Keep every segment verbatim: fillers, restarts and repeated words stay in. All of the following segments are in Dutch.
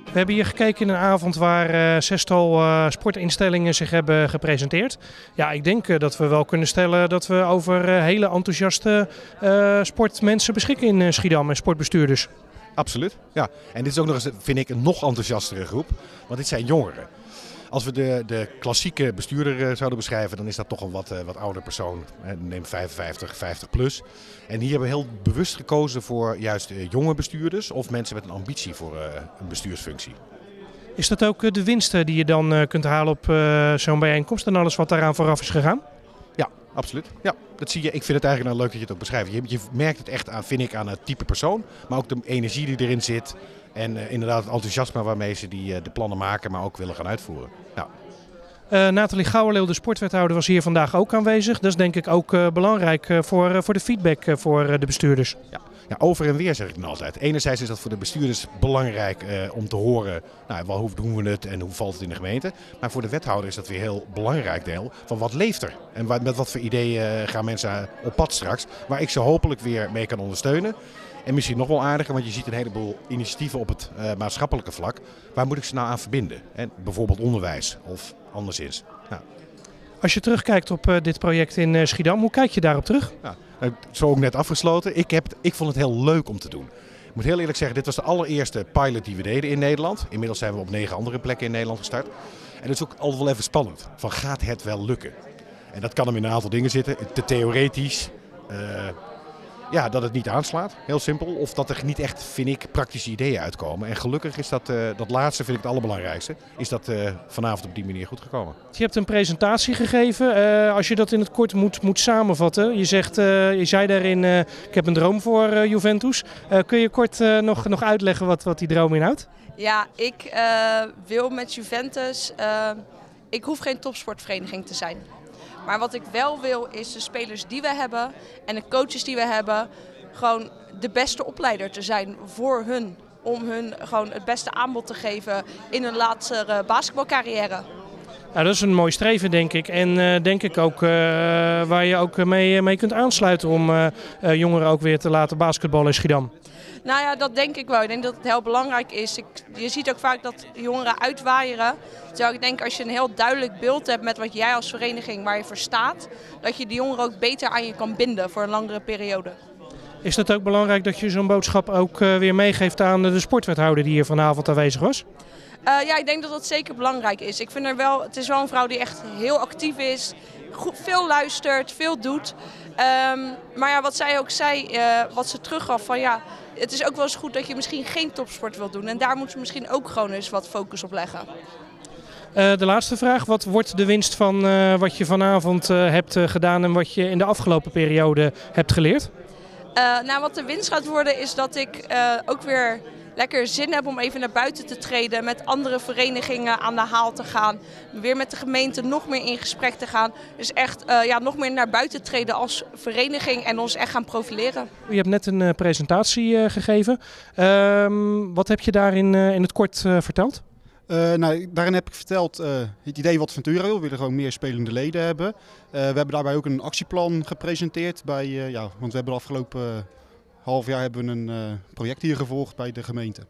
We hebben hier gekeken in een avond waar uh, zestal uh, sportinstellingen zich hebben gepresenteerd. Ja, ik denk uh, dat we wel kunnen stellen dat we over uh, hele enthousiaste uh, sportmensen beschikken in uh, Schiedam en sportbestuurders. Absoluut, ja. En dit is ook nog eens, vind ik, een nog enthousiastere groep, want dit zijn jongeren. Als we de, de klassieke bestuurder zouden beschrijven, dan is dat toch een wat, wat ouder persoon. Neem vijfenvijftig, vijftig plus. En hier hebben we heel bewust gekozen voor juist jonge bestuurders of mensen met een ambitie voor een bestuursfunctie. Is dat ook de winst die je dan kunt halen op zo'n bijeenkomst en alles wat daaraan vooraf is gegaan? Ja, absoluut. Ja, dat zie je. Ik vind het eigenlijk nou leuk dat je het ook beschrijft. Je, je merkt het echt aan, vind ik, aan het type persoon, maar ook de energie die erin zit. En uh, inderdaad het enthousiasme waarmee ze die, uh, de plannen maken, maar ook willen gaan uitvoeren. Ja. Uh, Nathalie Gouwenleeuw, de sportwethouder, was hier vandaag ook aanwezig. Dat is denk ik ook uh, belangrijk uh, voor, uh, voor de feedback uh, voor uh, de bestuurders. Ja. Ja, over en weer zeg ik dan altijd. Enerzijds is dat voor de bestuurders belangrijk uh, om te horen, nou, wel, hoe doen we het en hoe valt het in de gemeente. Maar voor de wethouder is dat weer een heel belangrijk deel van wat leeft er. En wat, met wat voor ideeën uh, gaan mensen op pad straks, waar ik ze hopelijk weer mee kan ondersteunen. En misschien nog wel aardiger, want je ziet een heleboel initiatieven op het uh, maatschappelijke vlak. Waar moet ik ze nou aan verbinden? En bijvoorbeeld onderwijs of anderszins. Nou. Als je terugkijkt op uh, dit project in uh, Schiedam, hoe kijk je daarop terug? Ja, zo ook net afgesloten. Ik, heb, ik vond het heel leuk om te doen. Ik moet heel eerlijk zeggen, dit was de allereerste pilot die we deden in Nederland. Inmiddels zijn we op negen andere plekken in Nederland gestart. En het is ook altijd wel even spannend. Van, gaat het wel lukken? En dat kan hem in een aantal dingen zitten. Te theoretisch. Uh, Ja, dat het niet aanslaat, heel simpel. Of dat er niet echt, vind ik, praktische ideeën uitkomen. En gelukkig is dat, uh, dat laatste, vind ik het allerbelangrijkste, is dat uh, vanavond op die manier goed gekomen. Je hebt een presentatie gegeven. Uh, als je dat in het kort moet, moet samenvatten. Je, zegt, uh, je zei daarin, uh, ik heb een droom voor uh, Juventus. Uh, kun je kort uh, nog, nog uitleggen wat, wat die droom inhoudt? Ja, ik uh, wil met Juventus, uh, ik hoef geen topsportvereniging te zijn. Maar wat ik wel wil is de spelers die we hebben en de coaches die we hebben, gewoon de beste opleider te zijn voor hun. Om hun gewoon het beste aanbod te geven in hun latere basketbalcarrière. Nou, dat is een mooi streven, denk ik. En uh, denk ik ook uh, waar je ook mee, mee kunt aansluiten om uh, uh, jongeren ook weer te laten basketballen in Schiedam. Nou ja, dat denk ik wel. Ik denk dat het heel belangrijk is. Ik, je ziet ook vaak dat jongeren uitwaaieren. Terwijl ik denk als je een heel duidelijk beeld hebt met wat jij als vereniging waar je voor staat, dat je die jongeren ook beter aan je kan binden voor een langere periode. Is het ook belangrijk dat je zo'n boodschap ook uh, weer meegeeft aan de sportwethouder die hier vanavond aanwezig was? Uh, ja, ik denk dat dat zeker belangrijk is. Ik vind er wel, het is wel een vrouw die echt heel actief is, goed, veel luistert, veel doet. Um, maar ja, wat zij ook zei, uh, wat ze teruggaf van ja, het is ook wel eens goed dat je misschien geen topsport wilt doen. En daar moeten ze misschien ook gewoon eens wat focus op leggen. Uh, de laatste vraag, wat wordt de winst van uh, wat je vanavond uh, hebt uh, gedaan en wat je in de afgelopen periode hebt geleerd? Uh, nou, wat de winst gaat worden is dat ik uh, ook weer lekker zin heb om even naar buiten te treden, met andere verenigingen aan de haal te gaan. Weer met de gemeente nog meer in gesprek te gaan. Dus echt uh, ja, nog meer naar buiten treden als vereniging en ons echt gaan profileren. Je hebt net een uh, presentatie uh, gegeven. Uh, wat heb je daarin uh, in het kort uh, verteld? Uh, nou, daarin heb ik verteld uh, het idee wat Ventura wil. We willen gewoon meer spelende leden hebben. Uh, we hebben daarbij ook een actieplan gepresenteerd. Bij, uh, ja, want we hebben de afgelopen uh, half jaar hebben we een uh, project hier gevolgd bij de gemeente.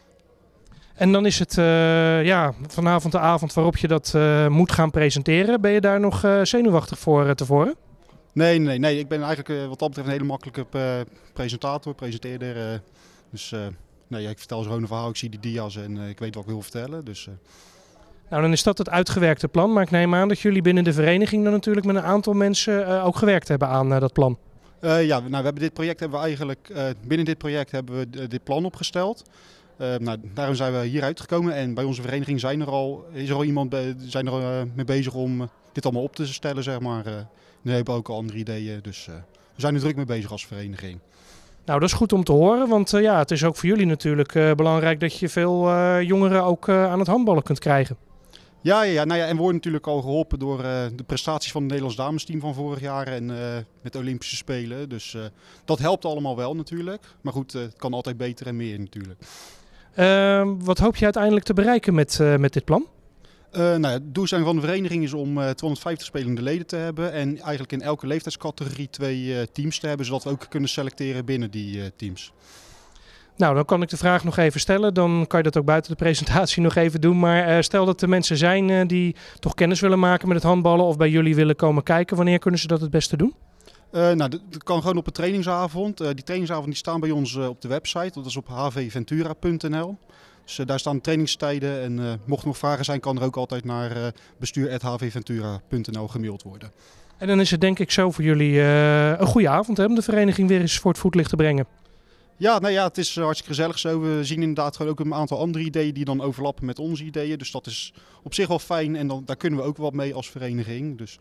En dan is het uh, ja, vanavond de avond waarop je dat uh, moet gaan presenteren. Ben je daar nog uh, zenuwachtig voor uh, tevoren? Nee, nee, nee, ik ben eigenlijk uh, wat dat betreft een hele makkelijke uh, presentator, presenteerder. Uh, dus... Uh, Nee, ik vertel gewoon een verhaal, ik zie die dia's en uh, ik weet wat ik wil vertellen. Dus, uh... Nou, dan is dat het uitgewerkte plan. Maar ik neem aan dat jullie binnen de vereniging dan natuurlijk met een aantal mensen uh, ook gewerkt hebben aan uh, dat plan. Uh, ja, nou, we hebben dit project hebben we eigenlijk, uh, binnen dit project hebben we uh, dit plan opgesteld. Uh, nou, daarom zijn we hier uitgekomen en bij onze vereniging zijn er al, is er al iemand be- zijn er, uh, mee bezig om uh, dit allemaal op te stellen, zeg maar. Uh, nu hebben we ook al andere ideeën, dus uh, we zijn er druk mee bezig als vereniging. Nou, dat is goed om te horen, want uh, ja, het is ook voor jullie natuurlijk uh, belangrijk dat je veel uh, jongeren ook uh, aan het handballen kunt krijgen. Ja, ja, nou ja, en we worden natuurlijk al geholpen door uh, de prestaties van het Nederlands damesteam van vorig jaar en uh, met de Olympische Spelen. Dus uh, dat helpt allemaal wel natuurlijk, maar goed, uh, het kan altijd beter en meer natuurlijk. Uh, wat hoop je uiteindelijk te bereiken met, uh, met dit plan? Uh, nou, het doelstelling van de vereniging is om uh, tweehonderdvijftig spelende leden te hebben en eigenlijk in elke leeftijdscategorie twee uh, teams te hebben, zodat we ook kunnen selecteren binnen die uh, teams. Nou, dan kan ik de vraag nog even stellen. Dan kan je dat ook buiten de presentatie nog even doen. Maar uh, stel dat er mensen zijn uh, die toch kennis willen maken met het handballen of bij jullie willen komen kijken. Wanneer kunnen ze dat het beste doen? Uh, nou, dat kan gewoon op een trainingsavond. Uh, die trainingsavonden die staan bij ons uh, op de website. Dat is op h v ventura punt n l. Dus uh, daar staan de trainingstijden. En uh, mocht er nog vragen zijn, kan er ook altijd naar uh, bestuur apenstaartje h v ventura punt n l gemaild worden. En dan is het denk ik zo voor jullie uh, een goede avond hè, om de vereniging weer eens voor het voetlicht te brengen. Ja, nou ja, het is hartstikke gezellig zo. We zien inderdaad gewoon ook een aantal andere ideeën die dan overlappen met onze ideeën. Dus dat is op zich wel fijn en dan, daar kunnen we ook wat mee als vereniging. Dus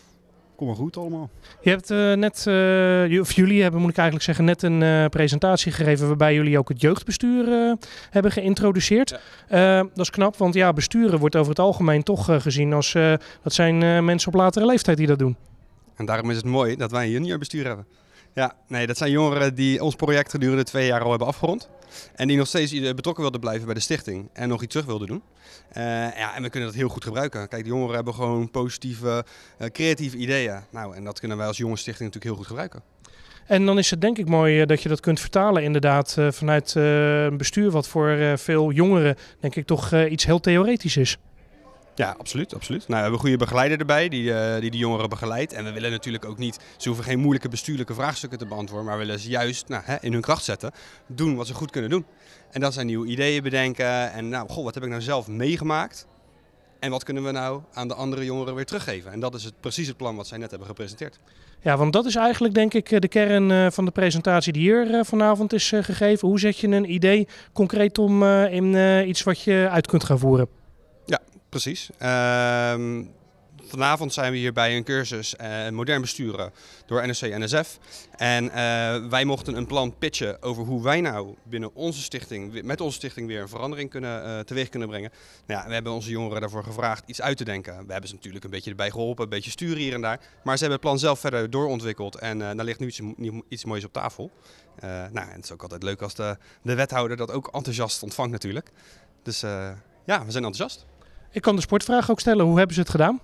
kom maar goed allemaal. Je hebt uh, net, uh, of jullie hebben moet ik eigenlijk zeggen, net een uh, presentatie gegeven waarbij jullie ook het jeugdbestuur uh, hebben geïntroduceerd. Ja. Uh, dat is knap, want ja, besturen wordt over het algemeen toch uh, gezien als, uh, dat zijn uh, mensen op latere leeftijd die dat doen. En daarom is het mooi dat wij een juniorbestuur hebben. Ja, nee, dat zijn jongeren die ons project gedurende twee jaar al hebben afgerond. En die nog steeds betrokken wilden blijven bij de stichting en nog iets terug wilden doen. Uh, ja, en we kunnen dat heel goed gebruiken. Kijk, de jongeren hebben gewoon positieve, uh, creatieve ideeën. Nou, en dat kunnen wij als jonge stichting natuurlijk heel goed gebruiken. En dan is het denk ik mooi uh, dat je dat kunt vertalen inderdaad uh, vanuit uh, een bestuur wat voor uh, veel jongeren denk ik toch uh, iets heel theoretisch is. Ja, absoluut, absoluut. Nou, we hebben een goede begeleider erbij die, uh, die de jongeren begeleidt. En we willen natuurlijk ook niet, ze hoeven geen moeilijke bestuurlijke vraagstukken te beantwoorden, maar we willen ze juist nou, hè, in hun kracht zetten, doen wat ze goed kunnen doen. En dat zijn nieuwe ideeën bedenken en nou, goh, wat heb ik nou zelf meegemaakt? En wat kunnen we nou aan de andere jongeren weer teruggeven? En dat is het, precies het plan wat zij net hebben gepresenteerd. Ja, want dat is eigenlijk denk ik de kern van de presentatie die hier vanavond is gegeven. Hoe zet je een idee concreet om in iets wat je uit kunt gaan voeren? Ja, precies. Uh, vanavond zijn we hier bij een cursus uh, modern besturen door N S C N S F. En uh, wij mochten een plan pitchen over hoe wij nou binnen onze stichting, met onze stichting weer een verandering kunnen, uh, teweeg kunnen brengen. Nou ja, we hebben onze jongeren daarvoor gevraagd iets uit te denken. We hebben ze natuurlijk een beetje erbij geholpen, een beetje sturen hier en daar. Maar ze hebben het plan zelf verder doorontwikkeld en uh, daar ligt nu iets, iets moois op tafel. Uh, nou, en het is ook altijd leuk als de, de wethouder dat ook enthousiast ontvangt natuurlijk. Dus uh, ja, we zijn enthousiast. Ik kan de sportvraag ook stellen. Hoe hebben ze het gedaan?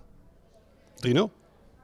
drie nul.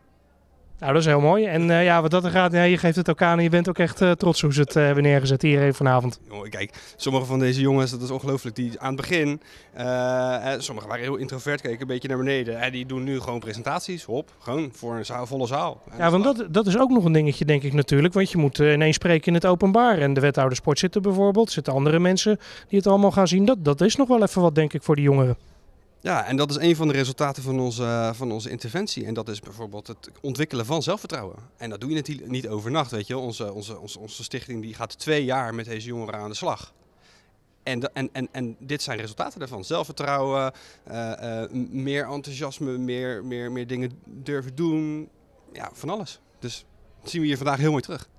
Nou, dat is heel mooi. En uh, ja, wat dat er gaat, ja, je geeft het ook aan en je bent ook echt uh, trots hoe ze het uh, hebben neergezet hier even vanavond. Oh, kijk, sommige van deze jongens, dat is ongelooflijk, die aan het begin, uh, sommigen waren heel introvert, keken een beetje naar beneden. En die doen nu gewoon presentaties, hop, gewoon voor een zaal, volle zaal. Ja, want dat, dat is ook nog een dingetje, denk ik natuurlijk. Want je moet uh, ineens spreken in het openbaar. En de wethouder sport zitten bijvoorbeeld, zitten andere mensen die het allemaal gaan zien. Dat, dat is nog wel even wat, denk ik, voor die jongeren. Ja, en dat is een van de resultaten van onze, van onze interventie. En dat is bijvoorbeeld het ontwikkelen van zelfvertrouwen. En dat doe je natuurlijk niet overnacht, weet je. Onze, onze, onze, onze stichting die gaat twee jaar met deze jongeren aan de slag. En, en, en, en dit zijn resultaten daarvan. Zelfvertrouwen, uh, uh, meer enthousiasme, meer, meer, meer dingen durven doen. Ja, van alles. Dus dat zien we hier vandaag heel mooi terug.